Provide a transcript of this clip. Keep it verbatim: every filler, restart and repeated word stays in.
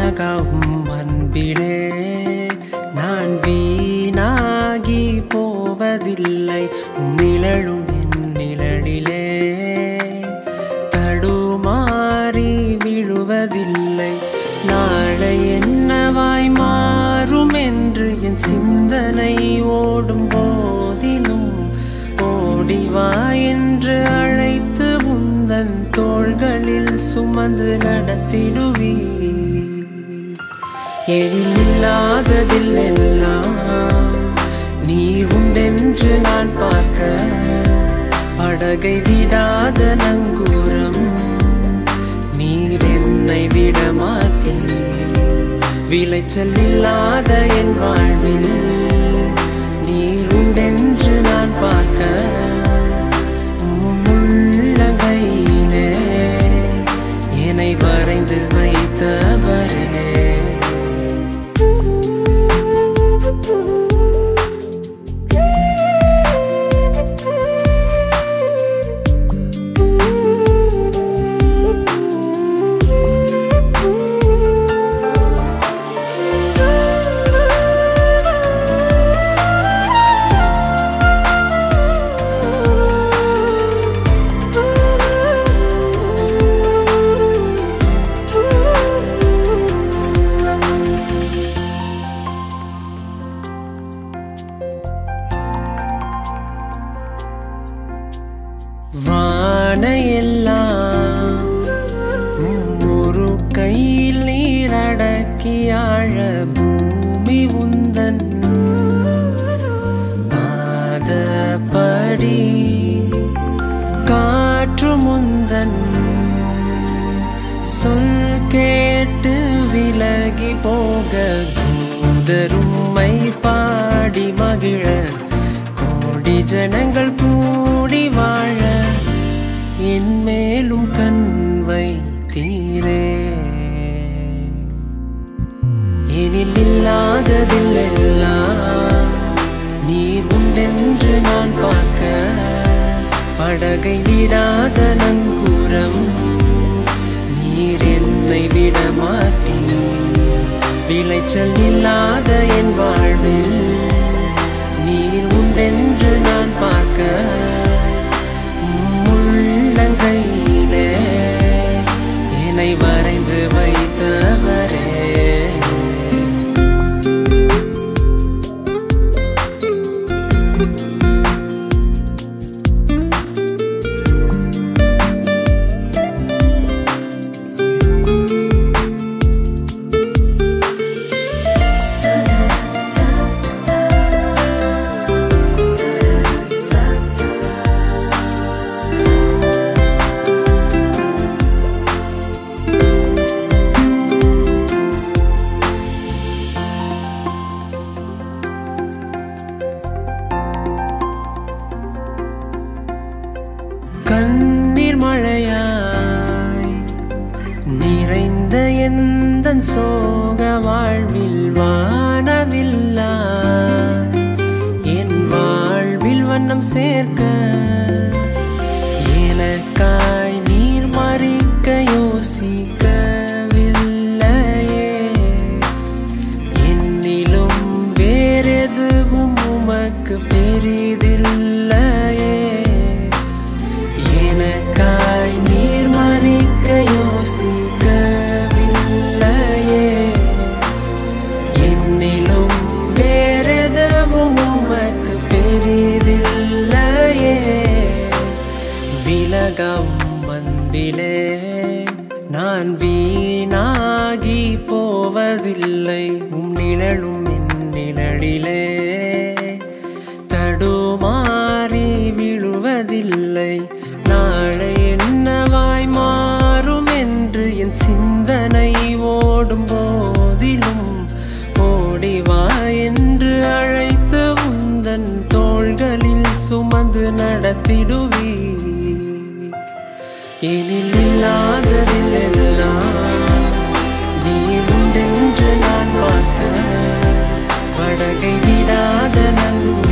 விலகவும் அன்பிலே நான் வீணாகி போவதில்லை. நிழலும் என் நிழலிலே தடுமாறி விழுவதில்லை. நாளை என்னவாய் மாறும் என்று என் சிந்தனை ஓடும் போதிலும் ஓடிவா என்று அழைத்து உந்தன் தோள்களில் சுமந்து நடத்திடுவி. எழிலில்லாததில்லெல்லாம் நீர் உண்டென்று நான் பார்க்க படகை விடாத நங்கூரம் நீர் என்னை விட மாட்டேன். விளைச்சல் இல்லாத என் வாழ்வில் நீர் உண்டென்று நான் பார்க்க உள்ளங்கையிலே என்னை வரைந்து வைத்தவரே. வானையெல்லாம் ஒரு கையில் நீரடக்கியாழ பூமி உந்தன் பாதப்படி காற்று முந்தன் சொல் கேட்டு விலகி போக தூதரும்மை பாடி மகிழ கோடி ஜனங்கள் கூடி வாழ என் மேலும் கண்வை தீரே. எனில் இல்லாததில்லெல்லாம் நீர் உண்டென்று நான் பார்க்க படகை விடாத நங்கூரம் நீர் என்னை விட மாட்டேன். விளைச்சல் இல்லாத என் வாழ்வில் நீர் உண்டென்று நான் பார்க்க உள்ளங்கையிலே என்னை வரைந்து வைத்தவரே. கண்ணீர் மழையாய் நிறைந்த எந்தன் சோக வாழ்வில் வானவில்லா என் வாழ்வில் வண்ணம் சேர்க்க எனக்காய் நீர் மறிக்க யோசிக்கவில்லையே. என்னிலும் வேறெதுவும் உமக்கு பெரிதில்லையே. எனக்காய் நீர் மறிக்க யோசிக்கவில்லையே. என்னிலும் வேறெதுவும் உமக்கு பெரிதில்லையே. விலகவும் அன்பிலே நான் வீணாகி போவதில்லை. உம் நிழலும் என் நிழலிலே தடுமாறி விழுவதில்லை. நாளை என்னவாய் மாறும் என்று என் சிந்தனை ஓடும் போதிலும் ஓடிவா என்று அழைத்து உந்தன் தோள்களில் சுமந்து நடத்திடுவி. எனில் இல்லாததில்லெல்லாம் நீர் உண்டென்று நான் பார்க்க படகை விடாத நங்கு